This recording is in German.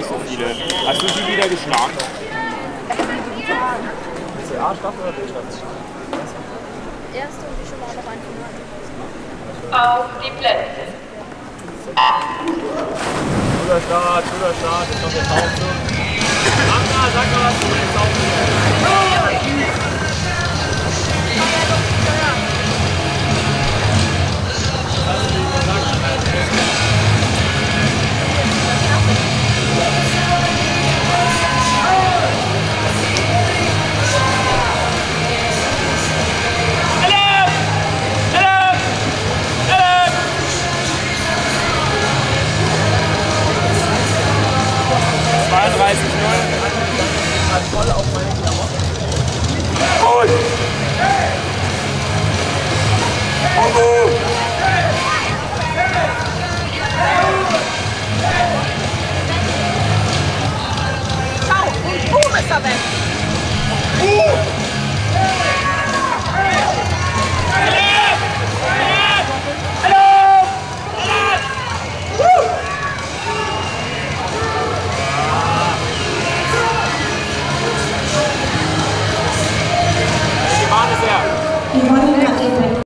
nicht so viele. Hast du sie wieder geschlagen? A-Staffel oder B-Staffel? Erste und die schon mal noch ein Finale. Auf die Plätze. Guter Start, jetzt kommt der Taufzug. Anna, sag mal was zu den Taufzug. Voll auf meine Klamotten. Und!